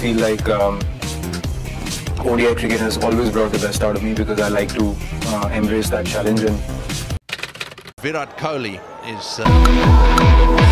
feel like ODI cricket has always brought the best out of me because I like to embrace that challenge. And Virat Kohli is